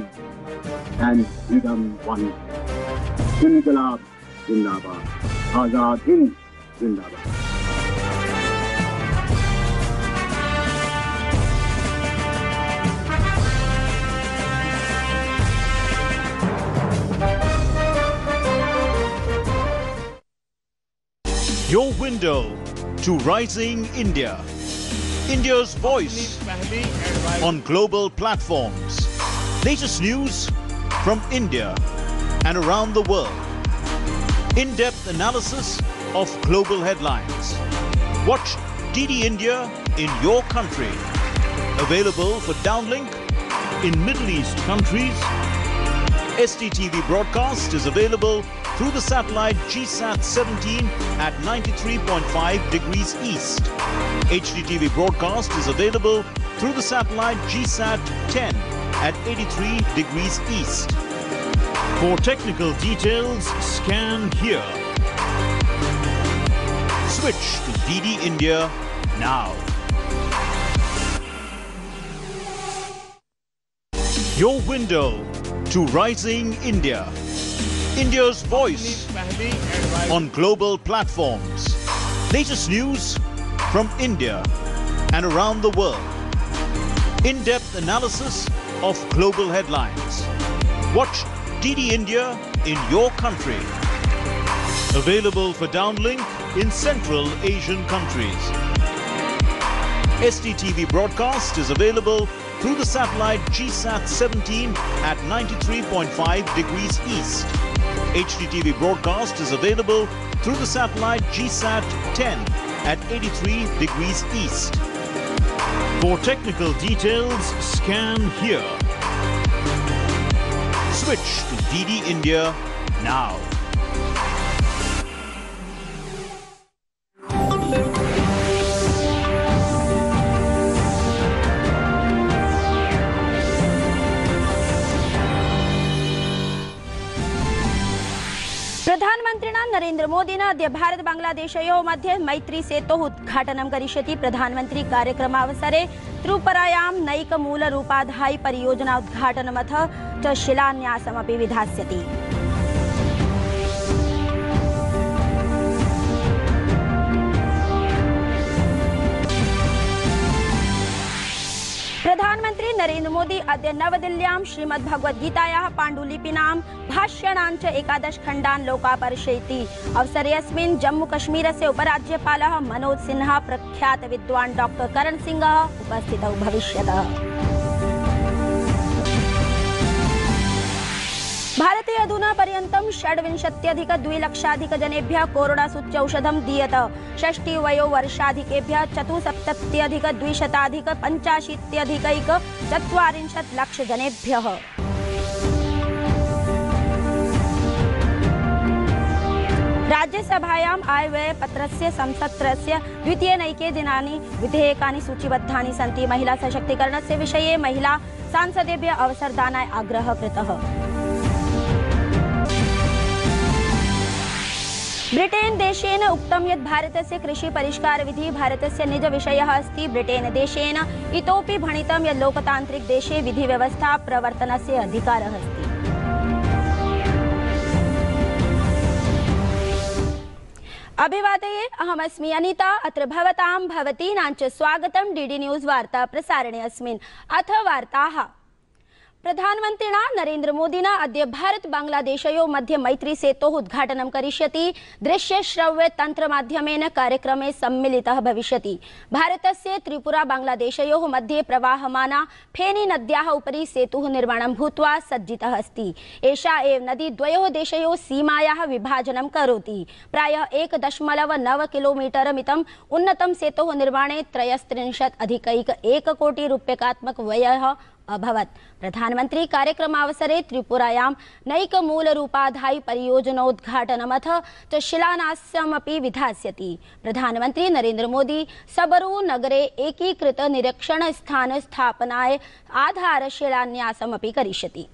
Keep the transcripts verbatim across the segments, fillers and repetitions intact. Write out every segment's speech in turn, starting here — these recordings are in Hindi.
and freedom won. Inqilab Zindabad. Azad Hind Zindabad. Your window to rising India. India's voice on global platforms. Latest news from India and around the world. In-depth analysis of global headlines. Watch D D India in your country. Available for downlink in Middle East countries. S T T V broadcast is available through the satellite G SAT seventeen at ninety-three point five degrees east. H D T V broadcast is available through the satellite G SAT ten at eighty-three degrees east. For technical details, scan here. Switch to D D India now. Your window to rising India. India's voice on global platforms. Latest news from India and around the world. In-depth analysis of global headlines. Watch D D India in your country. Available for downlink in Central Asian countries. S T T V broadcast is available through the satellite G SAT seventeen at ninety-three point five degrees east. H D T V broadcast is available through the satellite G SAT ten at eighty-three degrees east. For technical details, scan here. Switch to D D India now. प्रधानमन्त्रिणा नरेन्द्र मोदिना अद्य भारत बांग्लादेशयोः मध्ये मैत्री सेतोः उद्घाटनं करिष्यति। प्रधानमन्त्री कार्यक्रमावसरे त्रिपुरायां नैकमूलरूपाधायि परियोजना उद्घाटनमथ च शिलान्यासमपि विधास्यति। प्रधानमन्त्री नरेन्द्र मोदी अद्य नवदिल्ल्यां श्रीमद्भगवद्गीतायाः पाण्डुलिपीनां भाष्याणाञ्च एकादश खण्डान् लोकार्पयिष्यति। अवसरेऽस्मिन् जम्मूकश्मीरस्य उपराज्यपालः मनोज सिन्हा, प्रख्यात विद्वान् डॉक्टर करण सिंहः उपस्थितौ भविष्यतः। भारते अधुना पर्यन्तं षड्विंशत्यधिक द्विलक्षाधिक जनेभ्यः कोरोना सूच्यौषधं दीयत। षष्टि वयोवर्षाधिकेभ्यः चतुस्सप्तत्यधिक द्विशताधिक पञ्चाशीत्यधिकैक चत्वारिंशत् लक्ष जनेभ्यः। राज्यसभायाम् आयव्ययपत्रस्य संसत्रस्य द्वितीयनैके दिनानि विधेयकानि सूचीबद्धानि सन्ति। महिला सशक्तीकरणस्य विषये महिला सांसदेभ्यः अवसरदानाय आग्रहः कृतः। ब्रिटेन देशेन उक्तं यत् भारतस्य कृषि परिष्कार विधि भारतस्य निज विषयः अस्ति। ब्रिटेन देशेन इतोपि भणितं यत् लोकतान्त्रिक देशे विधि व्यवस्था प्रवर्तनस्य अधिकारः अस्ति। अभिवादये, अहमस्मि अनिता। अत्र भवतां भवतीनां च स्वागतं डीडी न्यूज़ वार्ता प्रसारणे अस्मिन्। अथ वार्ताः। प्रधानमन्त्रिणा नरेन्द्र मोदिना अद्य भारत बांग्लादेशयोः मध्ये मैत्री सेतोः उद्घाटनं करिष्यति। दृश्य श्रव्य तन्त्रमाध्यमेन कार्यक्रमे सम्मिलितः भविष्यति। भारतस्य त्रिपुरा बांग्लादेशयोः मध्ये प्रवाहमाना फेनी नद्याः उपरि सेतुः निर्माणं भूत्वा सज्जितः अस्ति। एषा एव नदी द्वयोः देशयोः सीमायाः विभाजनं करोति। प्रायः एक दशमलव नव किलोमीटर मितम् उन्नतं सेतोः निर्माणे त्रयस्त्रिंशत् अधिकैक एक कोटि रूप्यकात्मक व्ययः अभवत्। प्रधानमन्त्री कार्यक्रमावसरे त्रिपुरायां नैकमूलरूपाधायि परियोजनोद्घाटनमथ च शिलान्यासमपि विधास्यति। प्रधानमन्त्री नरेन्द्र मोदी सबरू नगरे एकीकृत निरीक्षण स्थान स्थापनाय आधारशिलान्यासमपि करिष्यति।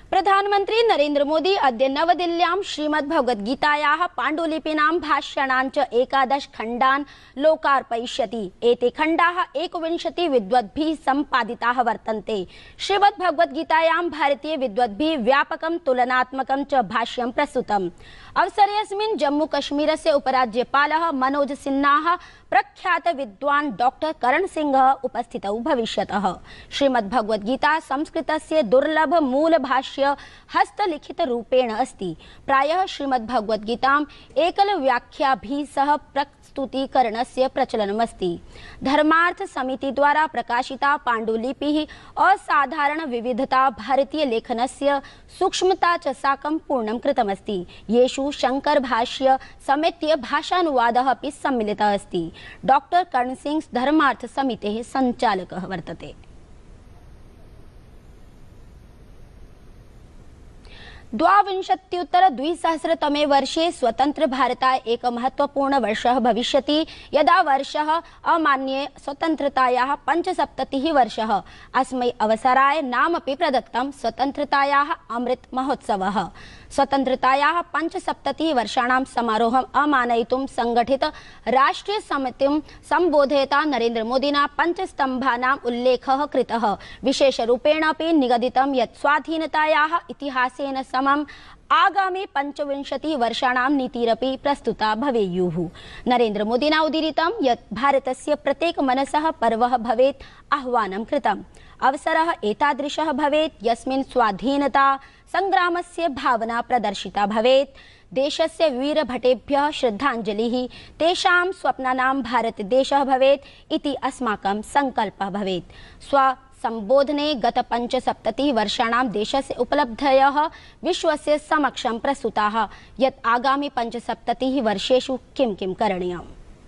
प्रधानमंत्री नरेंद्र मोदी अद्य नवदिल्ल्यां श्रीमद्भगवद्गीतायाः पाण्डुलिपीनां भाष्याणां च एकादश खण्डान् लोकार्पयिष्यति। एते खण्डाः एकविंशति विद्वद्भिः सम्पादिताः वर्तन्ते। श्रीमद्भगवद्गीतायां भारतीय विद्वद्भिः व्यापकं तुलनात्मकं च भाष्यं प्रस्तुतम्। अवसरेऽस्मिन् जम्मूकश्मीरस्य उपराज्यपालः मनोज सिन्हा प्रख्यात विद्वान् डॉक्टर करण सिंह उपस्थितौ भविष्यतः। श्रीमद्भगवद्गीता संस्कृतस्य दुर्लभ मूल भाष्य हस्तलिखित रूपेण अस्ति। प्रायः श्रीमद्भगवद्गीताम् एकल व्याख्याभिः सह प्रस्तुतीकरणस्य प्रचलनमस्ति। धर्मार्थ समिति द्वारा प्रकाशिता पाण्डुलिपिः असाधारण विविधता भारतीय लेखनस्य सूक्ष्मता च साकं पूर्णं कृतमस्ति। येषु शंकर भाष्य समेत्य भाषानुवादः अपि सम्मिलितः अस्ति। डॉक्टर कर्ण सिंह धर्मार्थ समितेः संचालकः वर्तते। द्वाविंशत्युत्तर द्विसहस्रतमे वर्षे स्वतंत्र भारताय एक महत्वपूर्ण वर्षः भविष्यति, यदा वर्षः अमान्ये स्वतंत्रतायाः पंचसप्ततिः वर्षः। अस्मै अवसराय नामपि प्रदत्तं स्वतंत्रतायाः अमृत महोत्सवः। स्वतंत्रतायाः पंचसप्ततिः वर्षाणां समारोहम् अमानयितुं संगठित राष्ट्रीय समितिं सम्बोधयता नरेंद्र मोदिना पंचस्तम्भानाम् उल्लेखः कृतः। विशेषरूपेण अपि निगदितं यत् स्वाधीनतायाः इतिहासेन समम् आगामी पंचविंशति वर्षाणां नीतिरपि प्रस्तुता भवेयुः। नरेंद्र मोदिना उदीरितं यत् भारतस्य प्रत्येक मनसः पर्वः भवेत् आह्वानं कृतम्। अवसरः एतादृशः भवेत् यस्मिन् स्वाधीनता संग्रामस्य भावना प्रदर्शिता भवेत्। देशस्य वीरभटेभ्यः श्रद्धाञ्जलिः, तेषां स्वप्नानां भारतदेशः भवेत् इति अस्माकं सङ्कल्पः भवेत्। स्व संबोधने गत पंचसप्ततिः वर्षाणां देशस्य उपलब्धयः विश्वस्य समक्षं प्रस्तुताः, यत् आगामि पंचसप्ततिः वर्षेषु किं किं करणीयम्।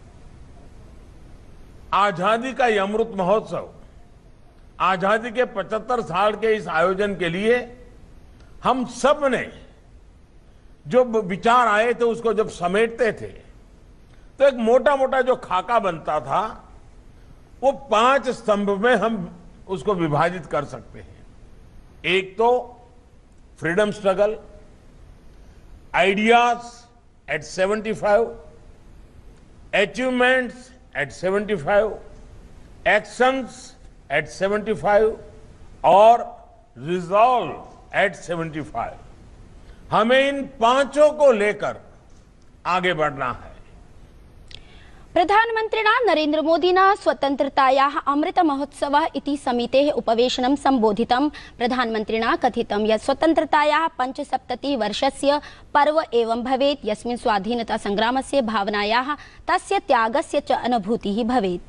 आजादी का यह अमृत महोत्सव, आजादी के पचहत्तर साल के इस आयोजन के लिए हम सब ने जो विचार आए थे उसको जब समेटते थे तो एक मोटा मोटा जो खाका बनता था वो पांच स्तंभ में हम उसको विभाजित कर सकते हैं। एक तो freedom struggle, ideas at seventy five, achievements at seventy five, actions at seventy five और रिजॉल्व एट सेवेंटी फाइव। हमें इन पांचों को लेकर आगे बढ़ना है। प्रधानमन्त्रिणा नरेंद्र मोदिना स्वतंत्रतायाः अमृत महोत्सवः इति समितेः उपवेशनं सम्बोधितं। प्रधानमन्त्रिणा कथितं यत् स्वतंत्रतायाः पंचसप्ततिः वर्षस्य पर्व एवं भवेत् यस्मिन् स्वाधीनता संग्रामस्य भावनायाः, तस्य त्यागस्य च अनुभूतिः भवेत्।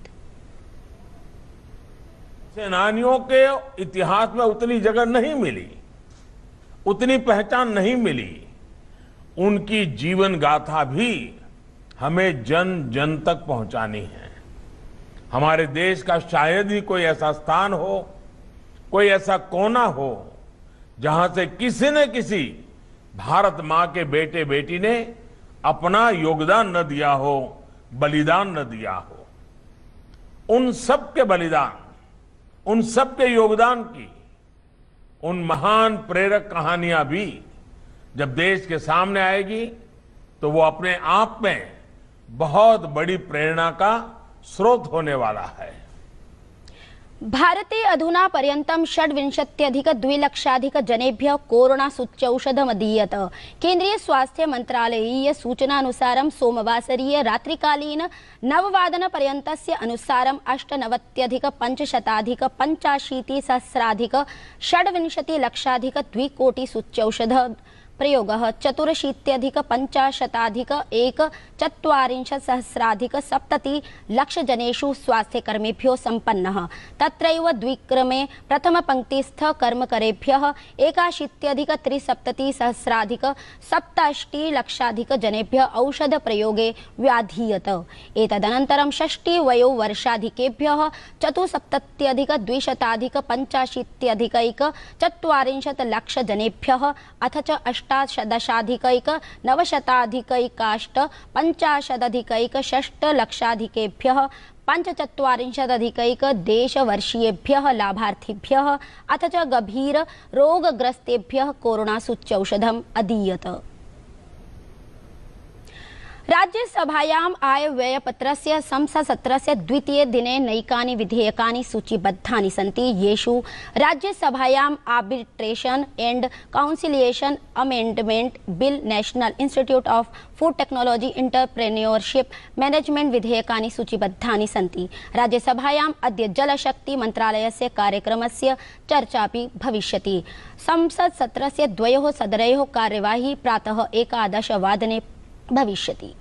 सेनानियों के इतिहास में उतनी जगह नहीं मिली, उतनी पहचान नहीं मिली। उनकी जीवन गाथा भी हमें जन जन तक पहुंचानी है। हमारे देश का शायद ही कोई ऐसा स्थान हो, कोई ऐसा कोना हो जहां से किसी न किसी भारत मां के बेटे बेटी ने अपना योगदान न दिया हो, बलिदान न दिया हो। उन सब के बलिदान, उन सब के योगदान की उन महान प्रेरक कहानियां भी जब देश के सामने आएगी तो वो अपने आप में बहुत बड़ी प्रेरणा का स्रोत होने वाला है। भारते अधुना पर्यन्तं षड्विंशत्यधिक द्विलक्षाधिक जनेभ्यः कोरोना सूच्यौषधमदीयत। केन्द्रीय स्वास्थ्य मंत्रालयीय सूचनानुसारं सोमवासरीय रात्रिकालीन नववादन पर्यन्तस्य अनुसारं अष्टनवत्यधिक पञ्चशताधिक पञ्चाशीति सहस्राधिक षड्विंशति लक्षाधिक द्विकोटि सूच्यौषध प्रयोगः चतुरशीत्यधिक पञ्चाशताधिक एक चत्वारिंशत् सहस्राधिक सप्तति लक्षजनेषु स्वास्थ्यकर्मिभ्यो सम्पन्नः। तत्रैव द्विक्रमे प्रथमपङ्क्तिस्थ कर्मकरेभ्यः एकाशीत्यधिक त्रिसप्तति सहस्राधिक सप्ताष्टि लक्षाधिक जनेभ्यः औषधप्रयोगे व्याधीयत। एतदनन्तरं षष्टि वयोवर्षाधिकेभ्यः चतुसप्तत्यधिक द्विशताधिक पञ्चाशीत्यधिकैक चत्वारिंशत् लक्षजनेभ्यः अथ च अष्टादशाधिकैक नवशताधिकैकाष्ट पञ्चाशदधिकैक षष्ट लक्षाधिकेभ्यः पञ्चचत्वारिंशदधिकैक देशवर्षीयेभ्यः लाभार्थिभ्यः अथ च गभीर रोगग्रस्तेभ्यः कोरोना सूच्यौषधम् अदीयत। राज्यसभायाम् आयव्ययपत्रस्य संसत्सत्रस्य द्वितीये दिने नैकानि विधेयकानि सूचीबद्धानि सन्ति, येषु राज्यसभायाम् arbitration and conciliation amendment bill, national institute of food technology entrepreneurship management विधेयकानि सूचीबद्धानि सन्ति। राज्यसभायाम् अद्य जलशक्ति मन्त्रालयस्य कार्यक्रमस्य चर्चापि भविष्यति। संसत्सत्रस्य द्वयोः सदनयोः कार्यवाही प्रातः एकादशवादने भविष्यति।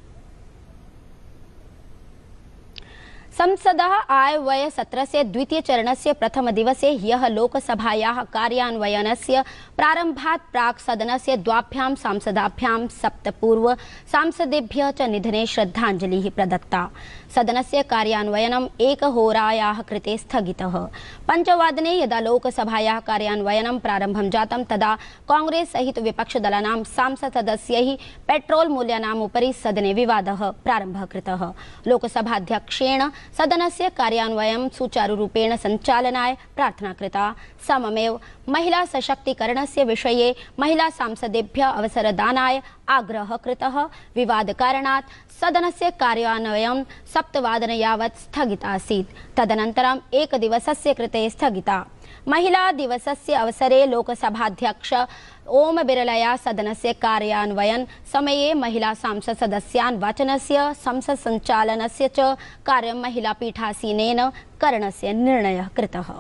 संसदः आयव्यय सत्रस्य द्वितीय चरणस्य प्रथम दिवसे ह्यः लोकसभायाः कार्यान्वयनस्य प्रारम्भात् प्राक् सदनस्य द्वाभ्यां सांसदाभ्यां सप्तपूर्व सांसदेभ्यः च निधने श्रद्धाञ्जलिः प्रदत्ता। सदनस्य कार्यान्वयनम् एकहोरायाः कृते स्थगितः। पञ्चवादने यदा लोकसभायाः कार्यान्वयनं प्रारम्भं जातं तदा कांग्रेस सहित विपक्षदलानां सांसदसदस्यैः पेट्रोल मूल्यानाम् उपरि सदने विवादः प्रारम्भः कृतः। लोकसभाध्यक्षेण सदनस्य कार्यान्वयनं सुचारुरूपेण सञ्चालनाय प्रार्थना कृता। सममेव महिला सशक्तीकरणस्य विषये महिला सांसदेभ्यः अवसरदानाय आग्रहः कृतः। विवादकारणात् सदनस्य कार्यान्वयनं सप्तवादन यावत् स्थगितासीत्। तदनन्तरम् एकदिवसस्य कृते स्थगिता। महिला दिवसस्य अवसरे लोकसभाध्यक्ष ओम बिरलया सदनस्य कार्यान्वयन समये महिला सांसद सदस्यान् वाचनस्य संसद संचालनस्य च कार्यं महिला पीठासीनेन करणस्य निर्णयः कृतः।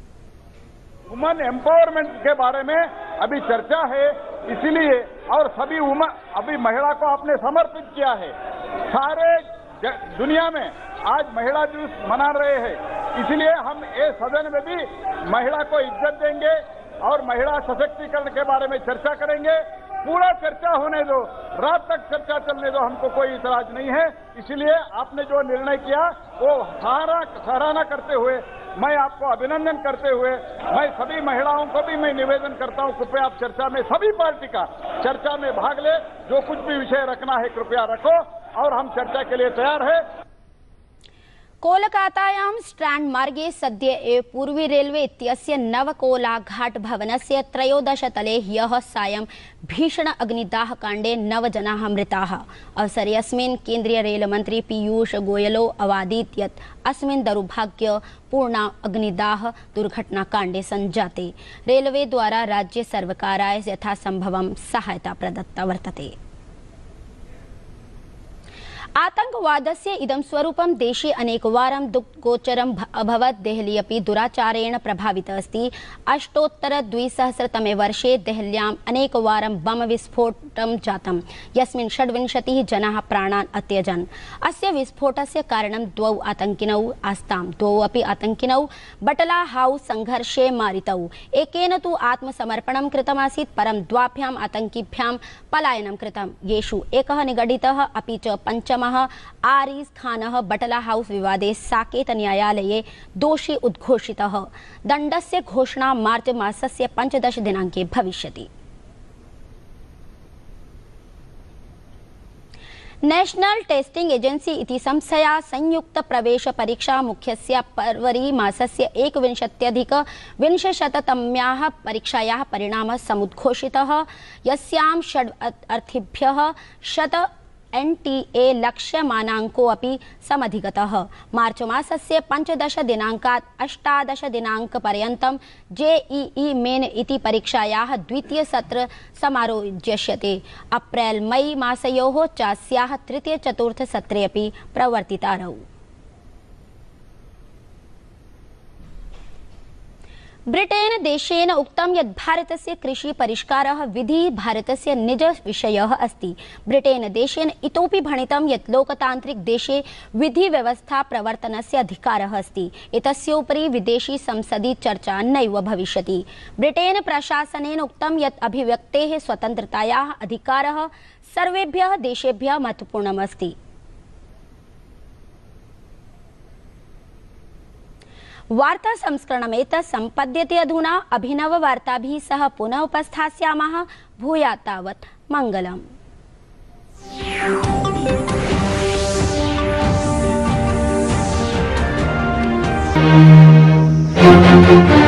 वुमन एम्पावरमेंट के बारे में अभी चर्चा है, इसलिए और सभी वुमन अभी महिला को आपने समर्पित किया है। सारे दुनिया में आज महिला दिवस मना रहे हैं, इसलिए हम ये सदन में भी महिला को इज्जत देंगे और महिला सशक्तिकरण के बारे में चर्चा करेंगे। पूरा चर्चा होने दो, रात तक चर्चा चलने दो, हमको कोई इतराज नहीं है। इसलिए आपने जो निर्णय किया वो सारा सराहना करते हुए, मैं आपको अभिनंदन करते हुए, मैं सभी महिलाओं को भी मैं निवेदन करता हूं, कृपया आप चर्चा में सभी पार्टी का चर्चा में भाग ले। जो कुछ भी विषय रखना है कृपया रखो और हम चर्चा के लिए तैयार है। कोलकातायां स्ट्रैंड मार्गे सद्य एव पूर्वी रेलवे इत्यस्य नवकोलाघाट भवनस्य त्रयोदशतले ह्यः सायं भीषण अग्निदाहकाण्डे नव जनाः मृताः। अवसरे अस्मिन् केन्द्रीय रेलमन्त्री पीयूष गोयलो अवादीत् यत् अस्मिन् दुर्भाग्यपूर्ण अग्निदाह दुर्घटनाकाण्डे सञ्जाते रेलवे द्वारा राज्य सर्वकाराय यथासम्भवं सहायता प्रदत्ता वर्तते। आतंकवादस्य इदं स्वरूपं देशे अनेकवारं दुःखगोचरम् अभवत्। देहली अपि दुराचारेण प्रभाविता अस्ति। अष्टोत्तर द्विसहस्रतमे वर्षे देहल्याम् अनेकवारं बम विस्फोटं जातं, यस्मिन् षड्विंशतिः जनाः प्राणान् अत्यजन्। अस्य विस्फोटस्य कारणं द्वौ आतङ्किनौ आस्ताम्। द्वौ अपि आतङ्किनौ बटला हाउस संघर्षे मारितौ। एकेन तु आत्मसमर्पणं कृतमासीत्, परं द्वाभ्याम् आतङ्किभ्यां पलायनं कृतं, येषु एकः निगडितः अपि च पञ्चमः आरिज खानः बटला हाउस विवादे साकेत न्यायालये दोषी उद्घोषितः। दण्डस्य घोषणा मार्च मासस्य पञ्चदश दिनाङ्के भविष्यति। नेशनल टेस्टिंग एजेंसी इति संस्थया संयुक्त प्रवेश परीक्षा मुख्यस्य फरवरी मासस्य एकविंशत्यधिक विंशशततम्याः परीक्षायाः परिणामः समुद्घोषितः, यस्यां षड् अर्थीभ्यः शत एन टी ए लक्ष्यमानाङ्को अपि समधिगतः। मार्च मासस्य पञ्चदश दिनाङ्कात् अष्टादश दिनाङ्कपर्यन्तं जेईई मेन इति परीक्षायाः द्वितीय सत्र समायोज्यते। अप्रैल मई मासयोः चास्याः तृतीय चतुर्थ सत्रे अपि प्रवर्तितारौ। ब्रिटेन देशेन उक्तं यत् भारतस्य कृषि परिष्कारः विधि भारतस्य निज विषयः अस्ति। ब्रिटेन देशेन इतोपि भणितं यत् लोकतान्त्रिक देशे विधि व्यवस्था प्रवर्तनस्य अधिकारः अस्ति। एतस्योपरि विदेशी संसदि चर्चा नैव भविष्यति। ब्रिटेन प्रशासनेन उक्तं यत् अभिव्यक्तेः स्वतन्त्रतायाः अधिकारः सर्वेभ्यः देशेभ्यः महत्वपूर्णम् अस्ति। वार्ता संस्करणमेतत् सम्पद्यते अधुना। अभिनववार्ताभिः सह पुनः उपस्थास्यामः। भूयात् तावत् मङ्गलम्। है।